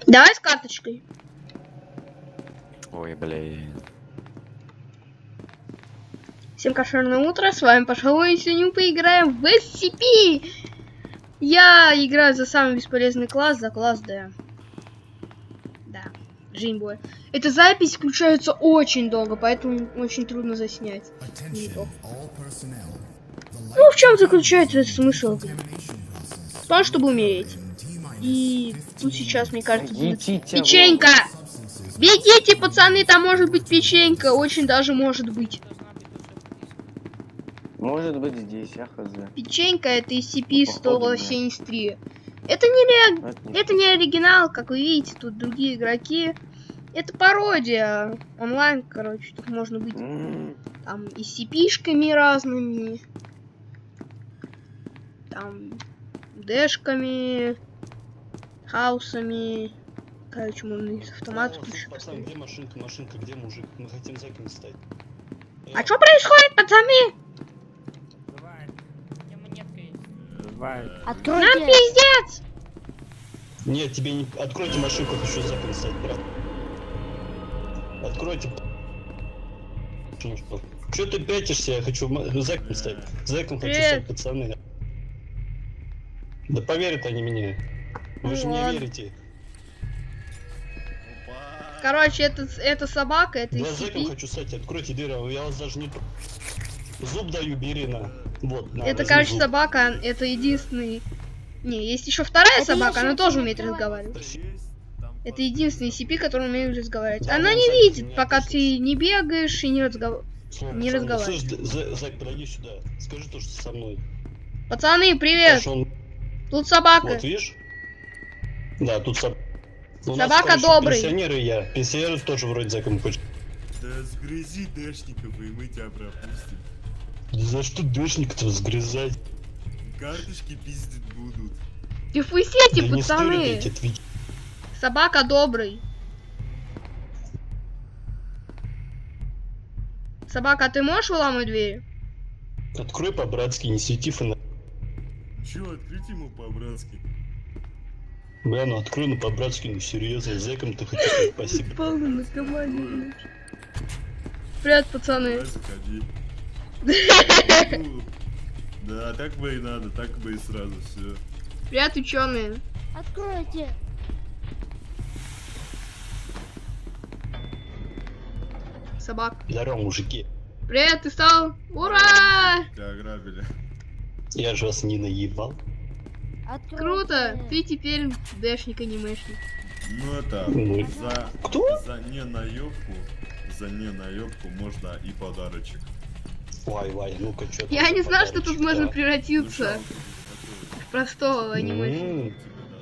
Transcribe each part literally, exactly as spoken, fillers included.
Давай с карточкой. Ой, блин. Всем кошерное утро, с вами Пашалой, и сегодня мы поиграем в эс си пи. Я играю за самый бесполезный класс, за класс Д. Да, Джинбой. Эта запись включается очень долго, поэтому очень трудно заснять. Ну, в чем заключается смысл? В том, чтобы умереть. И тут сейчас, мне кажется, будет печенька. Бегите, пацаны, там может быть печенька. Очень даже может быть. Может быть здесь, я хз. Печенька это эс си пи сто семьдесят три. Это не, ре... это не оригинал, как вы видите, тут другие игроки. Это пародия. Онлайн, короче, тут можно быть mm. там эс си пи-шками разными. Там дэшками, хаусами. Короче, можно из автомата. Пацан, где машинка, машинка, где мужик? Мы хотим за кем стать. А что происходит, пацаны? Откройте. Нам пиздец! Нет, тебе не... Откройте машинку, хочу за кем стать, брат. Откройте. Че ты пятишься? Я хочу за кем стать. За кем хочу стать, пацаны. Да поверят они мне. Вы же мне верите. Короче, это, это собака, это я за кем хочу стать, откройте дверь, я вас даже не... Зуб даю, бери на. Вот, на, это, короче, зуб. Собака, это единственный... Не, есть еще вторая это собака, она тоже умеет разговаривать. Это единственный эс си пи, который умеет разговаривать. Да, она не видит, пока ты не бегаешь и не, разгов... не разговариваешь. Слышь, Зайк, подойди сюда, скажи то, что со мной. Пацаны, привет! Пошел. Тут собака. Вот, видишь? Да, тут собака. У собака нас, короче, добрый. Пенсионеры и я. Пенсионеры тоже вроде за кем хочет. Да сгрызи дэшников, и мы тебя пропустим. За что дэшник-то сгрызать? Карточки пиздить будут. Ты впустите, да пацаны. Собака добрый. Собака, ты можешь выламывать дверь? Открой по-братски, не свети фонарь. Чё, открыть ему по-братски? Бля, ну открой, ну по-братски, ну серьезно, зэком ты хочу сказать спасибо. Полный наркомания. Привет, пацаны. Заходи. Да, так бы и надо, так бы и сразу все. Привет, ученые. Откройте. Собак. Здорово, мужики. Привет, ты стал? Ура! Тебя ограбили. Я же вас не наебал. Откройте. Круто, ты теперь дэшник, анимешник. Ну это, ну, за, кто? За не наебку, за не наебку можно и подарочек. Вай, вай, ну-ка, что я не знаю, что тут можно превратиться в простого анимешника.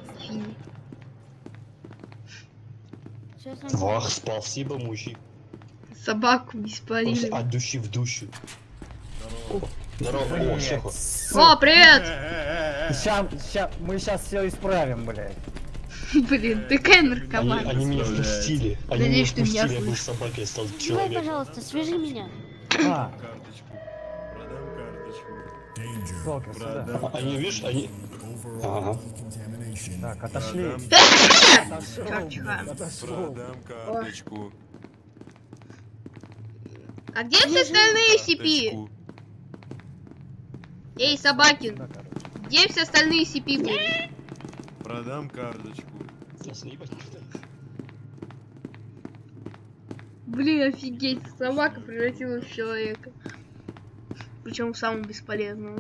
Вах, спасибо, мужик. Собаку беспалили. От души в душу. Здорово, о, Шеху. О, привет! Сейчас, сейчас, мы сейчас все исправим, блядь. Блин, ты какая наркоман. Они, они меня впустили. Они Надеюсь, меня впустили, ты меня я был собакой, я стал Давай, человеком. пожалуйста, свяжи меня. А, Карточку. Продам карточку. сколько сюда? Продам. Они, видишь, они... Ага. Так, отошли. Продам, продам карточку. А где все остальные эс си пи? Карточку. Эй, собаки, где все остальные эс си пи были? Продам карточку. Блин, офигеть, собака превратилась в человека. Причем самого бесполезного.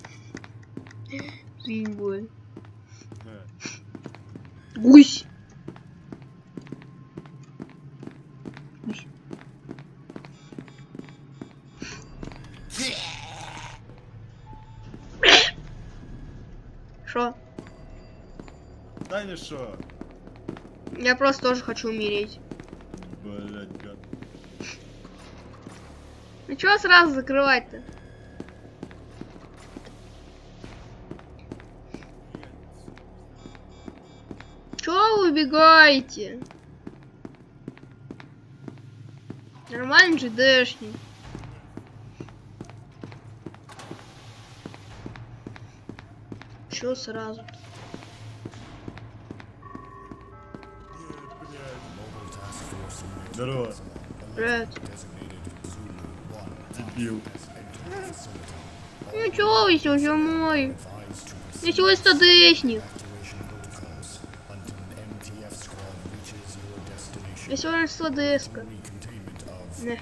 Жизнь будет. Гусь. Гусь. Шо? Да не шо? Я просто тоже хочу умереть. Блять, гад. Ну чего сразу закрывать-то? Чего вы убегаете? Нормальный же дэшник. Чё сразу? Здорово. Привет. Дебил. Ну чё вы все мой? Я чего стадесник? Я сегодня стадеска. Не.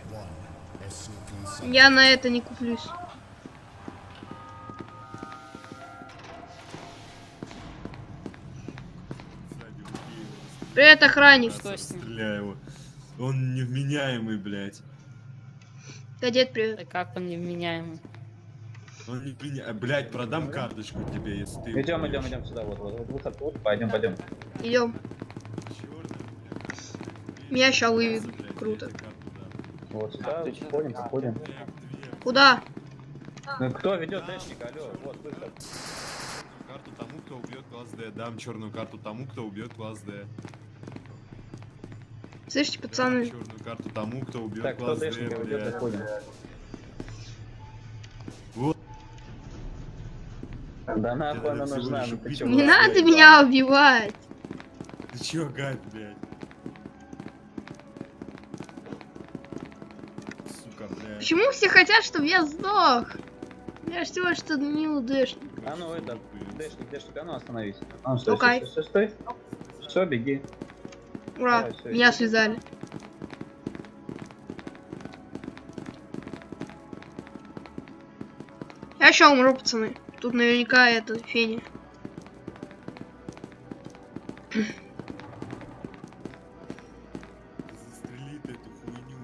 Я на это не куплюсь. Привет, охранник. Что с ним? Стреляю его. Он невменяемый, блядь. Кадет, привет. Да как он невменяемый? Он не меня... Блядь, продам карточку тебе, если ты... Идем, идем, идем сюда, вот, вот, вот, вот, вот, пойдем, пойдем. Идем. Меня ща выведут. Круто. Вот сюда, подходим, подходим. Куда? Ну, кто ведет дэшника, алло, вот, выход. Карту тому, кто убьет класс Д. Дам черную карту тому, кто убьет класс Д. Слышите, пацаны? Черную карту тому, кто убьет Так, кто класс Д, дэшника ведет, блядь. подходим. Вот. Да нахуй Я она всего нужна, лишь ну ты убить чё? Не вот, надо блядь, меня убивать. Ты чё, гад, блядь? Сука, блядь. Почему все хотят, чтобы я сдох? Я ж всего что не дэшник. А ну это, дэшник, дэшник, а ну остановись. А ну стой, Окей. стой, стой, стой. Все, беги. Ура, Давай, всё, меня иди. связали. Я еще умру, пацаны. Тут наверняка это Феня. Застрели ты эту хуйню.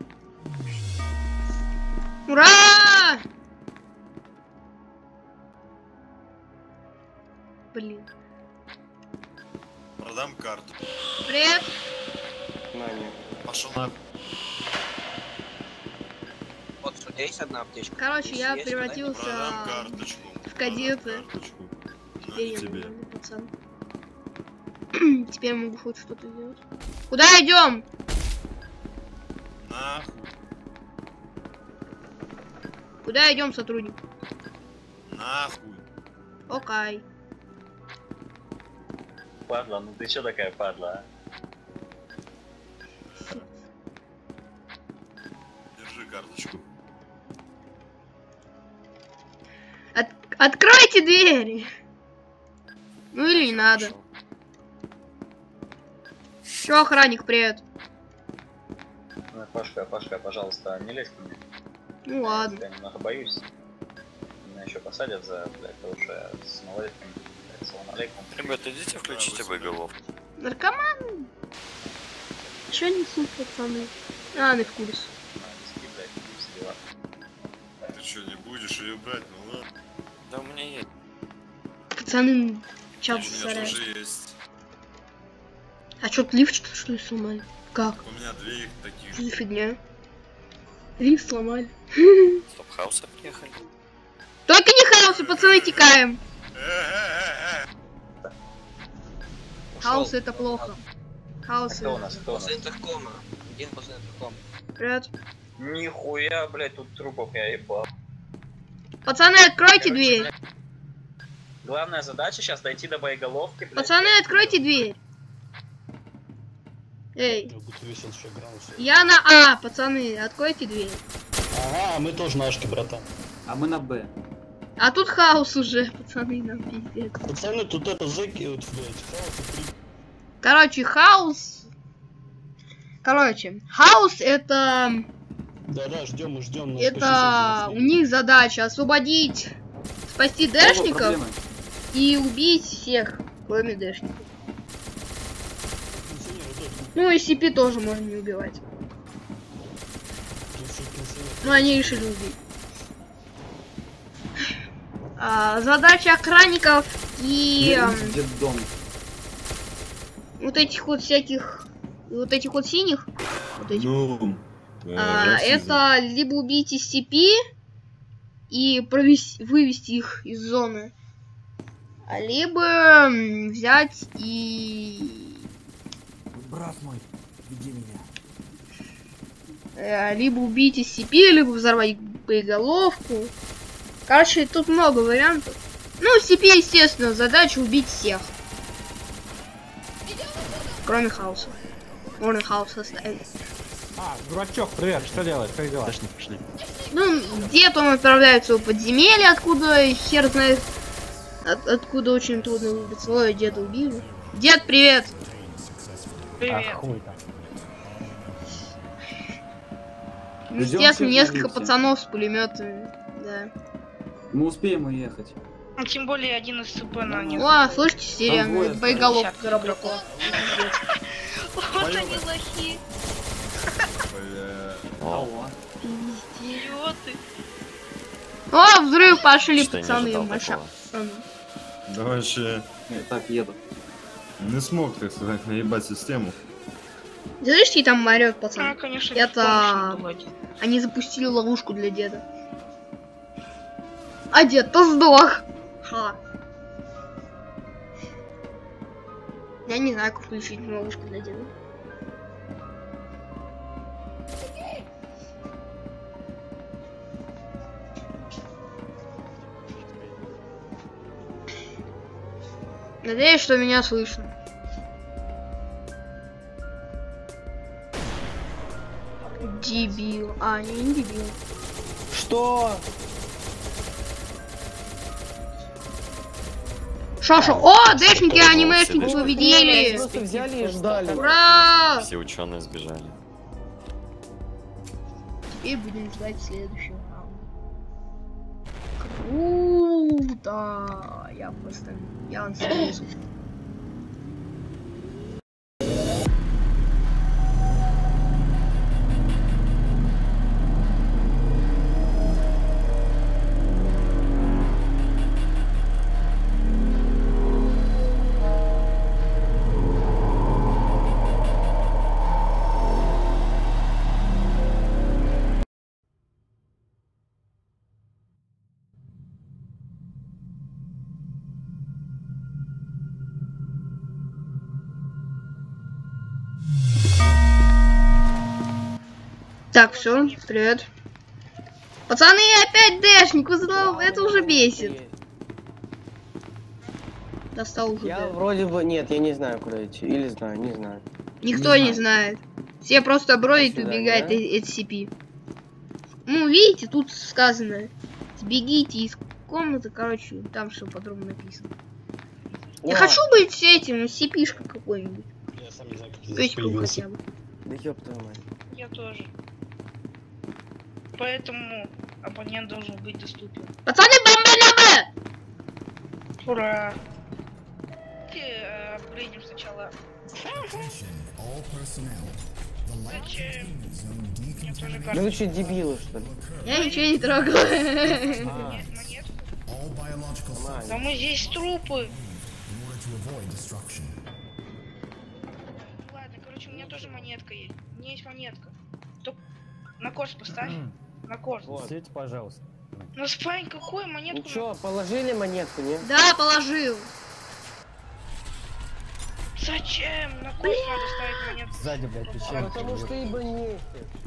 Ура! Блин. Продам карту. Привет. Пошел на... Вот, у есть одна аптечка. Короче, я Есть, превратился Продам карточку. в кадета. Продам карточку. Теперь я тебе. нормальный пацан. Теперь могу хоть что-то делать. Куда идем? Нахуй. Куда идем, сотрудник? Нахуй. Окей. Падла, ну ты чё такая падла, Держи карточку. От- Откройте двери. Ну или не надо. Чё, охранник, привет. а? Пашка, Пашка, пожалуйста, не лезь ко мне. Ну ладно. Я немного боюсь. Меня еще посадят за, блядь, то, что я с малолетками. Блядь, салам алейкум. Ребята, идите включите боеголов. Наркоман? Чё несут, пацаны? А, не в курсе. На, диски, блядь, все дела. Ты что, не будешь ее брать? Ну ладно. Да у меня есть. Пацаны, чат У меня засоряют. тоже есть. А чё, лифт что, что ли сломали? Как? У меня две их таких. Что за фигня? Лифт сломали. Стоп, хауса приехали. Только не хаосы, пацаны, текаем. Хаос это плохо. А Хаос кто у нас, кто у нас? После интеркома. Один после интеркома. Привет. Нихуя, блядь, тут трупов я ебал. Пацаны, откройте Короче, дверь. блядь, главная задача сейчас дойти до боеголовки, блядь. Пацаны, откройте дверь. Эй, Я буду весел еще градусов. я на А, пацаны, откройте дверь. Ага, мы тоже нашки, братан. А мы на Б. А тут хаос уже, пацаны, нам пиздец. Пацаны, тут это зэки, вот, блядь, хаос и при- Короче, хаос... Короче, хаос это... Да-да, ждем, мы ждем. Это у них задача освободить, спасти дэшников и убить всех, кроме дэшников. Ну и си пи тоже можно не убивать. Ну они решили убить. А, задача охранников и эм, Детдом. вот этих вот всяких, вот этих вот синих, вот этих, Ну, э, а, расизм. это либо убить из си пи и провести, вывести их из зоны, а либо м, взять и Брат мой, веди меня. э, либо убить из си пи, либо взорвать боеголовку. Короче, тут много вариантов. Ну, си пи, естественно, задача убить всех. Кроме хаоса. Можно хаос составить. А, дурачок, привет, что делаешь? Как дела? Пошли, пошли. Ну, где-то он отправляется в подземелье, откуда хер знает, от, откуда очень трудно выбраться. Ой, деда убили. Дед, привет! А, хуй там. Ну, естественно, несколько пацанов с пулеметами. Да. Мы успеем уехать. Ну, тем более один из ЦП на них. О, слышите, сирена, двое боеголовка работала. Вот они лохи. Бля. Идиоты. О, взрыв пошли, Что, не пацаны, ожидал маша. такого. Да вообще Я так еду. не смог, так сказать, наебать систему. Слышите, там орёт, А, пацан. конечно, Это- беспомощно Они запустили ловушку для деда. А дед-то сдох. Ха. Я не знаю, как включить ловушку для деда. Надеюсь, что меня слышно. Дебил. А, не, не дебил. Что? Шаша. О, дэшники, анимешники Просто победили. Просто взяли и ждали. Ура! Все ученые сбежали. Теперь будем ждать следующего раунда. Круто! Я просто... Я ансамбль. Так, все, привет. Пацаны, опять дэшник, вы знал, это уже бесит. Достал уже. Я дэш. вроде бы... Нет, я не знаю, куда идти. Или знаю, не знаю. Никто не знает. Все просто бродят и Сюда, убегают да? из эс си пи. Ну, видите, тут сказано. Сбегите из комнаты, короче, там все подробно написано. Я О, хочу быть этим, эс си пи-шкой какой-нибудь. Я сам не знаю, как здесь Печку появился. хотя бы. Да ёб твою мать. Я тоже. Поэтому абонент должен быть доступен. Пацаны, бомба на Ура! Давайте э, апгрейдим сначала. Зачем? Мне тоже Да кажется. вы что, дебилы, что ли? Я ничего не трогал. А, Нет, монетку. нормально. Да мы здесь трупы. Ладно, короче, у меня тоже монетка есть. У меня есть монетка. Только на корс поставь. На корс. Вот. Сеть, пожалуйста. Ну спань, какой Ну монетку? чё, положили монетку, не? Да, положил. Зачем? На корс надо ставить монетку. Сзади, блядь, печенье. Потому что ибо не.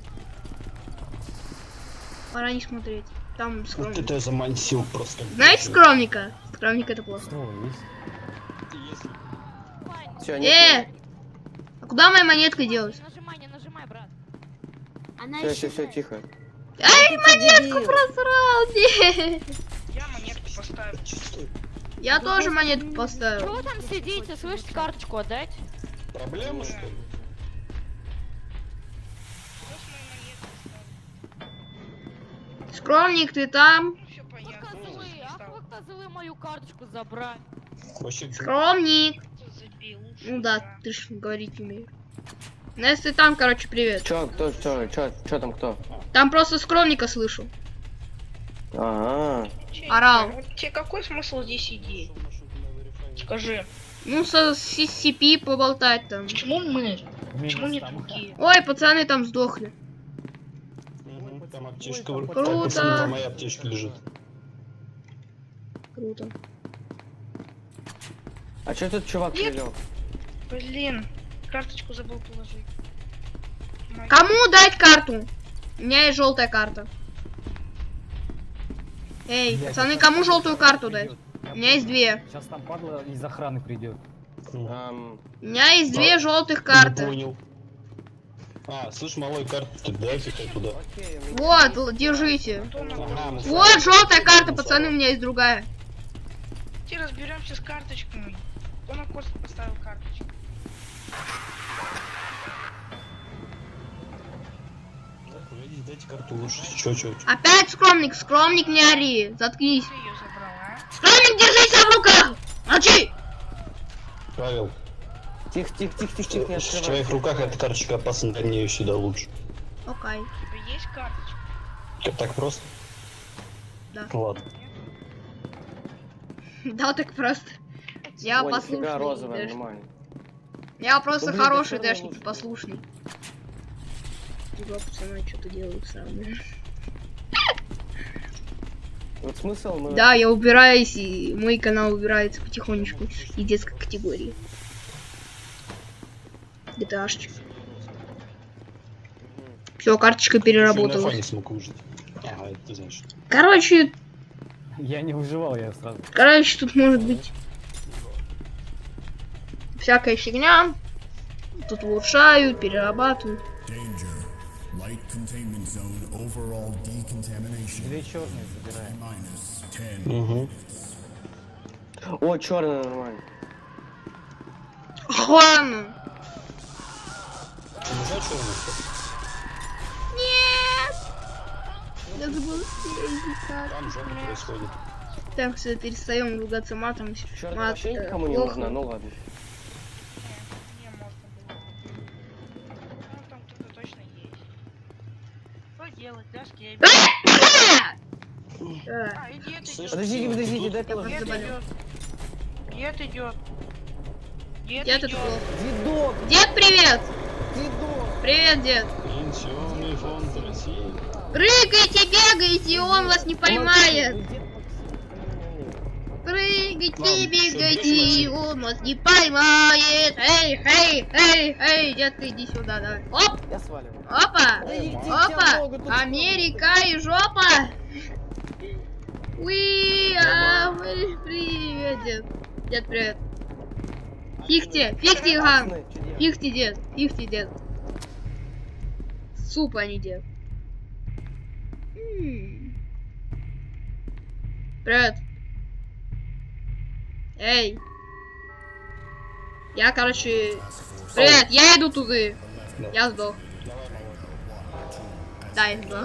Пора не смотреть. Там Вот скромник. это я замансил просто. Знаете скромника? Скромник это плохо. Что, есть? Все, Э! нет. А куда моя монетка делась? Нажимай, не нажимай, брат. Она Все, все, исчезает. все, тихо. Ай, монетку просрал! Нет. Я монетку поставлю. Я тоже монетку Чего поставил. вы там сидите? Слышите, карточку отдать? Проблема, что ли? Просто мою монетку ставлю. Скромник, ты там? Ну все понятно. Козлы, ах вы козлы мою карточку забрать. Вообще, Скромник. Забей лучше. Ну да, ты ж говорить умеешь. Ну если ты там, короче, привет. Чё, кто, чё, чё, чё там кто? Там просто скромника слышу. Ага. Орал. Вот тебе какой смысл здесь сидеть? Скажи. Ну, со с эс си пи поболтать там. Почему мы? Почему Минус не там. другие? Ой, пацаны там сдохли. Мгм, там аптечка. Ой, круто. Пацаны, там моя аптечка лежит. Круто. А чё тут чувак Нет. прилёг? Блин, карточку забыл положить. Мою. Кому дать карту? У меня есть желтая карта. Эй, пацаны, кому желтую карту дать? У меня есть две. Сейчас там падла из охраны придет. Ам, У меня есть две желтых Не карты. понял. А, слышь, малой, карту дайте туда. Вот, л- держите. Ага, мы Вот желтая карта, пацаны, у меня есть другая. Давайте разберемся с карточками. Кто на кост поставил карточку? Так, погодите, дайте карту лучше. Чё, чё, чё? Опять скромник, скромник, не ори. Заткнись. Ты ее забрал, а? Скромник, держи себя в руках! Молчи! Павел, Тихо, тихо, тихо, тихо, тихо, не в открывай. твоих руках эта карточка опасна, дай мне ее сюда лучше. Окей. У тебя есть карточка? Как так просто? Да. Ладно. Да, так просто. Я Ой, нифига, послушный. розовая, Дэш. нормально. Я просто Ну, блин, хороший да чё дэшник, лучше? послушный. Два пацана что-то делают сами. Вот смысл мы... Да, я убираюсь, и мой канал убирается потихонечку из детской категории. ГТАшечка. Все, карточка Еще и на переработалась. фоне смог выжить. Ага, это ты знаешь. Короче, Я не выживал, я сразу. короче, тут может быть всякая фигня. Тут улучшают, перерабатывают. Две черные забираем. Угу. О, черная, нормально. Ладно. Нельзя черный? Нет! Я забыл съездить. Там жопа происходит. Так, все, перестаем ругаться матом. Черная Мат, вообще э, никому не плохо. нужна, ну ладно. Не, можно было. Ну, там кто-то точно есть. Что делать, да, с кем? Э, А, иди, это идет. Подождите, подождите, дай Я положить. Дед заболел. идет. Дед идет. Дед Дед, это идет. плохо. Дедок, Дед, привет! дедок. Привет, дед! Пенсионный фонд России. Прыгайте, бегайте, он вас не поймает! Ой, дед Прыгайте, Ладно, бегайте, всё, он вас не поймает! Эй, эй, эй, эй, детка, иди сюда, давай. Оп, Я сваливаю. опа, Да идите, опа, много тут Америка и жопа! Уи, а, вы- привет, дед. Дед, привет. Фихте, фихте, ган. Пацаны, чё делать? Фихте, дед, фихте, дед. Суп, а не дед. М. Привет. Эй. Я, короче... Привет, я иду туда. Я сдох. Да, я сдох.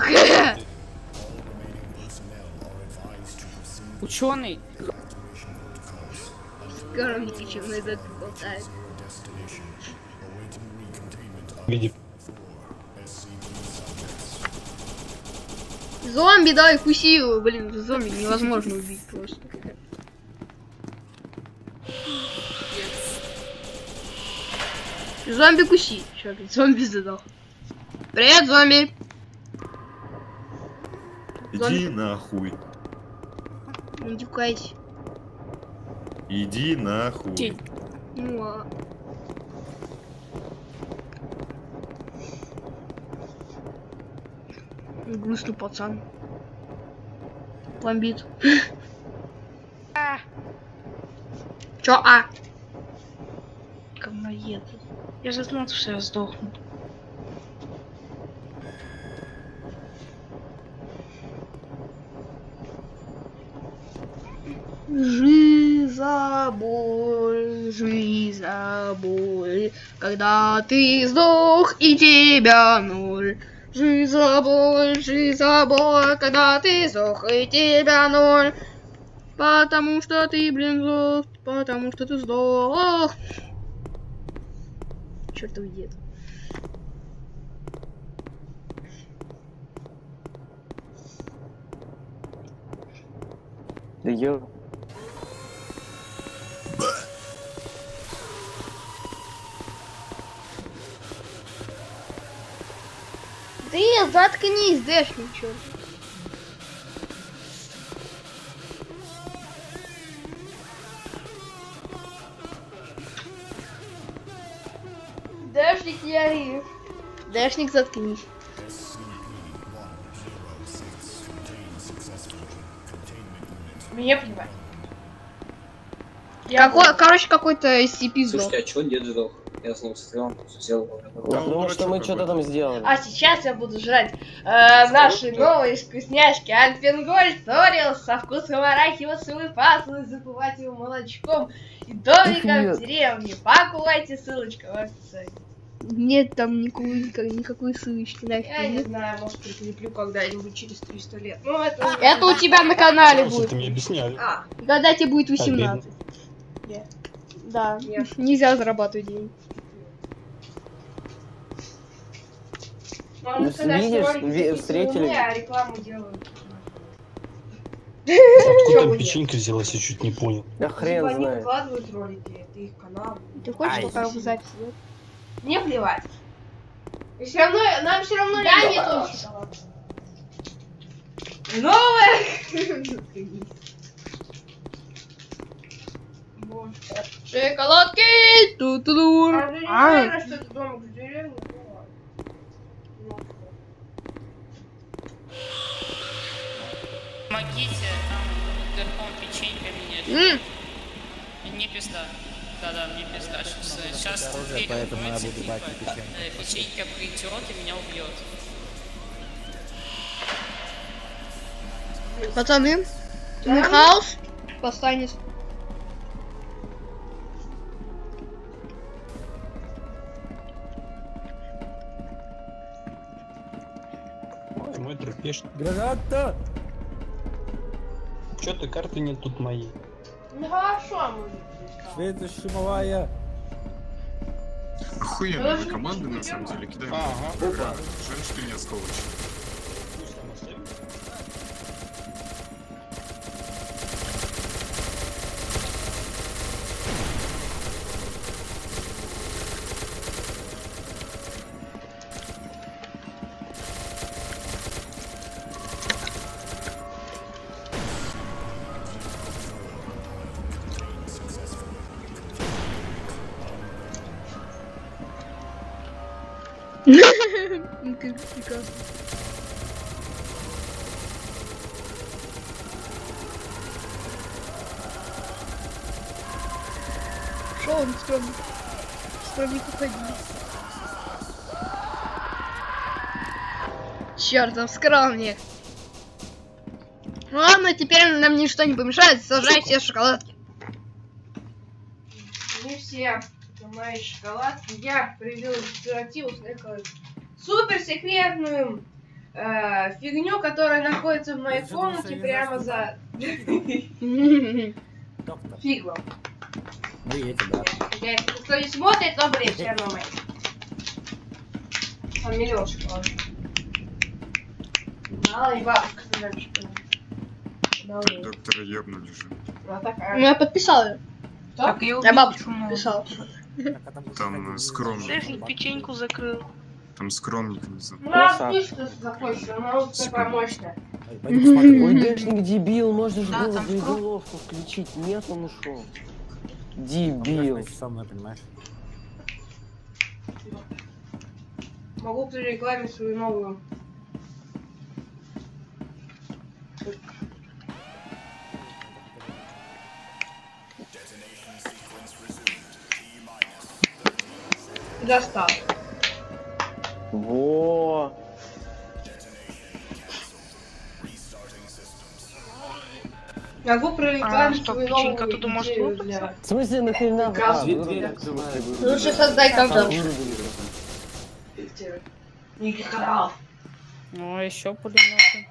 Ученый. Коровники чем на язык болтают. Види. Зомби, давай, куси его. Блин, зомби невозможно убить просто. Зомби куси. Чё, блин, зомби задал. Привет, зомби. Иди нахуй. Не дюкайся. Иди нахуй. Ну, а... Грустный пацан. Бомбит. А, Чё, а? говноед. Я же знал, что я сдохну. Жи за боль, жи за боль, когда ты сдох и тебя ноль. Жи за боль, жи за боль, когда ты сдох и тебя ноль. Потому что ты, блин, сдох, потому что ты сдох. Чертов дед. Да ё... Ты заткнись, Дэшник, чёрт. Дэшник, не ори. Дэшник, заткнись. Меня понимать. Какой, короче, какой-то эс си пи сдох. Слушайте, а чё дед сдох? Я с ним стрел, взял. Потому что мы что-то там сделали. А сейчас я буду жрать э, наши новые вкусняшки. Альпенгольд Торил со вкусом арахисовой пасты, запивать его молочком и домиком в деревне. Покупайте, ссылочка в описании. Нет там никакой, никакой ссылочки. Нафиг. Я не знаю, может прикреплю когда-нибудь через триста лет. Ну, это, это у тебя на канале будет. Ты мне объясняли. А, когда тебе будет восемнадцать. Нет. Да, Нет. Нельзя зарабатывать деньги. Ну, видишь, ви- встретили. А рекламу делают. Откуда там печенька взялась, я чуть не понял. Да хрен Они знает. выкладывают ролики, это их канал. Ты хочешь Ай. пока в записи? Не плевать. И все равно, нам все равно да, не то. Новая. Шоколадки! Ту-ту-ду! А, что это домик в деревне? Помогите, там верхом печенька меня. Мне пизда. Да-да, мне пизда. Сейчас, сейчас дверь откроется, типа, э, печенька придет и меня убьет. Пацаны, мы хаос. Постанет. Мой тропеш. Граната! Чё-то карты нет тут моей. Ну хорошо, мужик. Швейцар шумовая. Охуенная вы команда, на самом деле, кидаем. Ага. Опа, женщина не сволочь. Как прекрасно. Шо он скромный? Скромник уходи. Черт, он скромник. Ладно, теперь нам ничто не помешает. Сажай все шоколадки. Не все. Это мои шоколадки. Я привел альтернативу с некой супер секретную э, фигню, которая находится в моей комнате прямо за фиглом. Вы эти, да. Если кто не смотрит, то блин, все равно мои. Там миллион шоколадок. Мало и бабушка сказали, что Доктора ебнули же. она такая. Ну я подписал ее. Так, я Я бабушку подписал. Там скромник. Дэшник печеньку закрыл. Там скромник внизу. Ну а пишет закончила, она вот такая мощная. Ой, Дэшник дебил, можно же Да, было там заголовку включить. Нет, он ушел. Дебил. Со мной, понимаешь? Могу прорекламить свою новую. Достал. Во. Могу прорекламить А, что, свою печенька новую туда может идею лопаться? для- В смысле, нахрена? Газ. А, Две вырубили. двери открывай. Лучше создай контент. Вырубили. Никогда. Ну, а еще пулеметы.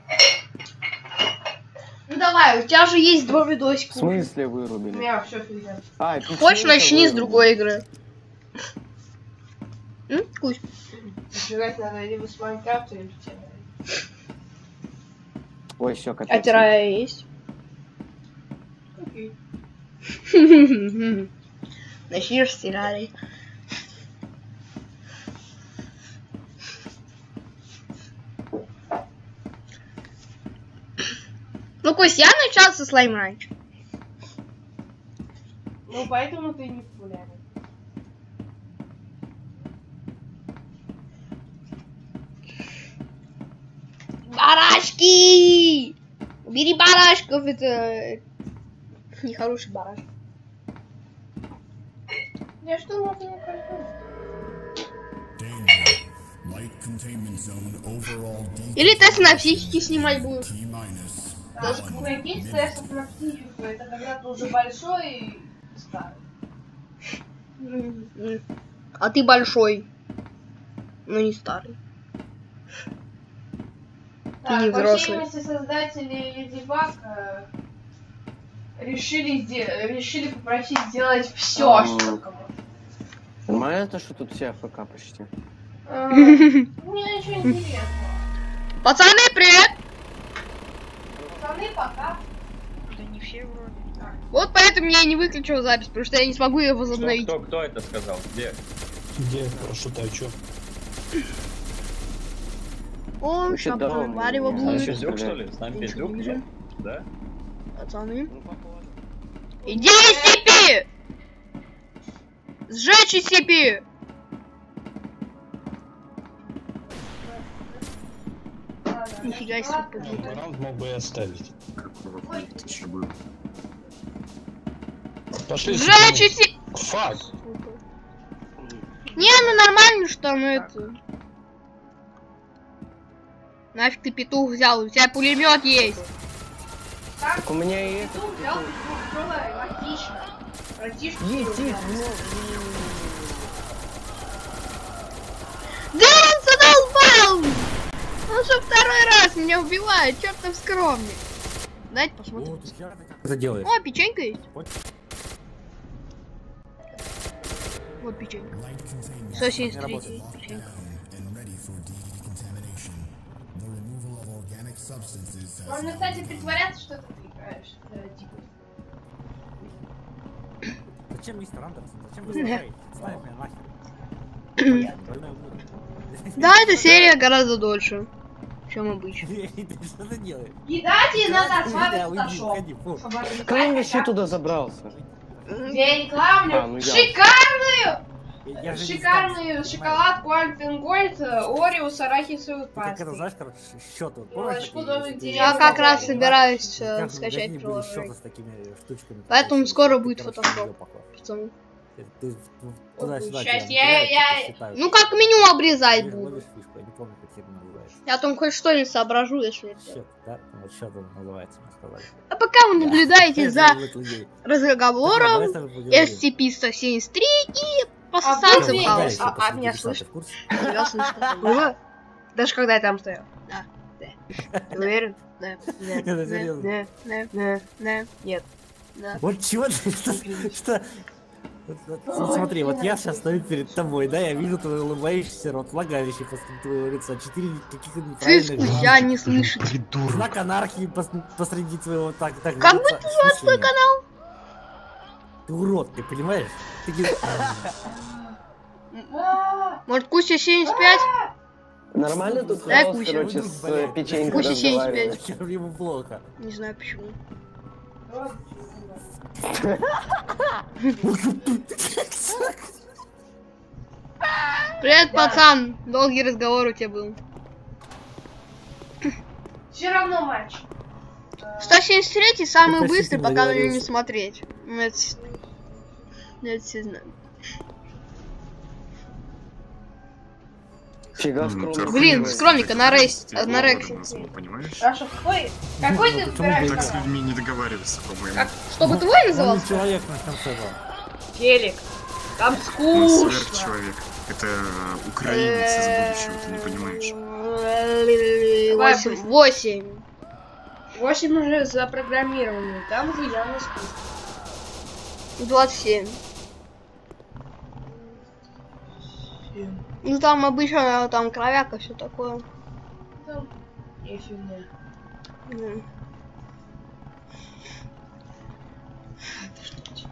Ну давай, у тебя же есть два В видосика. смысле У вырубили? меня все фигня. А, печенька Хочешь, начни с вырубили. другой игры. М? Кусь. Начинать надо либо с Майнкрафта, либо с Террарии. Ой, все, А капец. Террария есть? Начнешь с Террарии. Ну, Кость, я начал со Слайм Ранч. Ну, поэтому ты не популярен. Барашки! Убери барашков, это нехороший барашек. Я что, могу не кайфую? Или тест на психике снимать будут. Да, каких тестов на психику? Это когда ты уже большой и старый. А ты большой, но не старый. Так, не по взрослый. всей видимости, создатели Леди Баг э, решили, сде- решили попросить сделать все, А, что только можно. Нормально то, что тут все АФК почти? Э, Мне ничего интересного. Пацаны, привет! Пацаны, пока. Да не все вроде. Вот поэтому я и не выключил запись, потому что я не смогу ее Кто, возобновить. кто, кто это сказал? Где? Где? Прошу, ты о чё? О, Вообще, да, шапка, он- варево С нами блуд. пиздюк, что ли? С нами Ничего пиздюк? не вижу. Да? Пацаны. Иди из степи! Сжечь из степи! Нифига себе, победа. Раунд мог бы и оставить. Пошли. Сжечь из степи! Фак! Не, ну нормально, что ну это... Нафиг ты петух взял, у тебя пулемет есть. Так у меня и это. Петух взял, петух, было отлично. Братишка, Есть, есть, Да он задолбал! Он уже второй раз меня убивает, чертов скромник. Давайте посмотрим. Это делает. О, печенька есть. Вот. Вот печенька. сто семьдесят три печенька. Можно, кстати, притворяться, что ты играешь. э, типа. Зачем мистер Андерсон? Зачем вы знаете? Ставь меня нахер. Да, эта серия гораздо дольше, чем обычно. Что ты делаешь? Еда тебе надо отсватывать Да, уйди, фотошоп. уходи, фу. Чтобы Как он отвлекать вообще тебя. туда забрался? Я рекламлю А, ну я- шикарную, Я же не шикарную знаю, шоколадку Альпенгольд, Орео с арахисовой Как это, пастой. знаешь, короче, счет. Вот, Молочко помнишь, домик такие- деревни. Я как раз собираюсь В э, каждом скачать магазине были приложение. счеты с такими штучками. Поэтому Короче, скоро ты, будет короче, фотошоп. видео похож. Пацаны. Ты- ты туда-сюда Счастье, тебя я- набираешь, я- типа, считают. Ну как меню обрезать Ты буду. ловишь фишку, я не помню, как это называется. Я там хоть что-нибудь соображу, если это. Счет, да? Вот счет он называется, мне сказали. А пока вы наблюдаете за Это людей. разговором Давай с тобой поговорим. эс си пи сто семьдесят три и А поссанцем вы- хаос. а- а меня слышно? В курсе? Тебя слышно. Было? Даже когда я там стоял. Да. Да. Ты уверен? Да. Да. Это Да. серьезно. Да. Да. Да. Да. Нет. Да. Вот чего ты, что, что? Вот, вот, смотри, вот я сейчас стою перед тобой, да, я вижу твой улыбающийся рот, влагалище после твоего лица, четыре каких-то Циску неправильных я не слышу. знак анархии пос- посреди твоего так, так Как лица. будто у вас свой канал. Ты урод, ты понимаешь? Ты не- Может, Куся семьдесят пять? Нормально тут Дай хаос, кучу. короче, с э, печенькой Куча семьдесят пять. разговаривает. Зачем ему плохо? Не знаю почему. Привет, пацан. Долгий разговор у тебя был. Все равно матч. сто семьдесят три самый Ты почти быстрый, пока на него не договорился. смотреть. Ну, это, с- ну, это все знают. Фига скромно. Блин, скромник, анорекс- анорексия. Саша, какой? Какой ты выбираешь Как с канал? людьми не договариваться, по-моему. Как, чтобы твой Он назывался? человек на конце был. Телек. Там Он скучно. сверхчеловек. Это украинец из будущего, ты не понимаешь. Восемь. Восемь. Восемь уже запрограммированы. Там уже явно скучно. двадцать семь. Ну там обычно там кровяка, все такое. Там и фигня. Ну. Это что у тебя?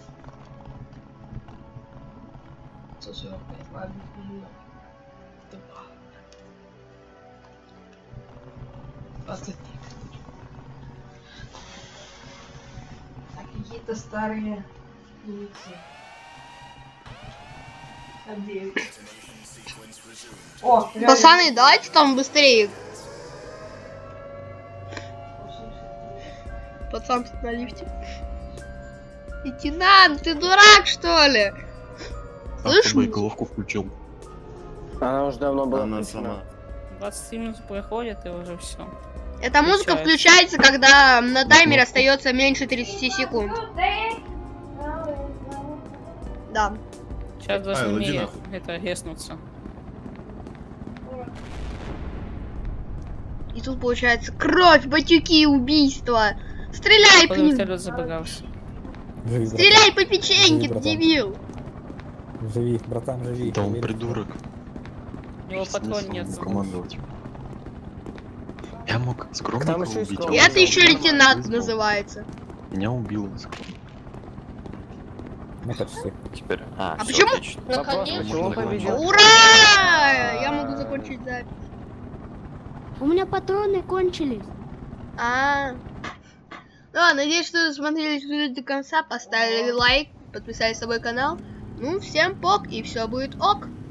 сто сорок пять, ладно. ну, Два. двадцать три. А какие-то старые дневники. девять. О, реально. Пацаны, давайте там быстрее. Пацан тут на лифте. Лейтенант, ты дурак, что ли? Слышь, боеголовку включил. Она уже давно была Она включена. сама. двадцать минут проходит и уже все. эта музыка включается, когда на таймере остается меньше тридцати секунд. Да. Сейчас Ай, должны лоди мне нахуй. это резнуться. И тут получается кровь, батюки, убийства. Стреляй по ним. Вертолет забагался. Живи, Стреляй по печеньке, Живи, братан. дебил. Живи, братан, живи. Да он Поверь. придурок. У него патрон нет. командовать. Я мог скромно Там еще и убить. скромно. И это еще Нормально, лейтенант вызвал. называется. Меня убил скромно. Ну почти. Теперь. А, А всё, почему? отлично. Наконец-то. Почему он победил? Ура! Я могу закончить запись. У меня патроны кончились. А. Ну, надеюсь, что вы смотрели видео до конца, поставили лайк, подписались на мой канал. Ну, всем пок, и все будет ок.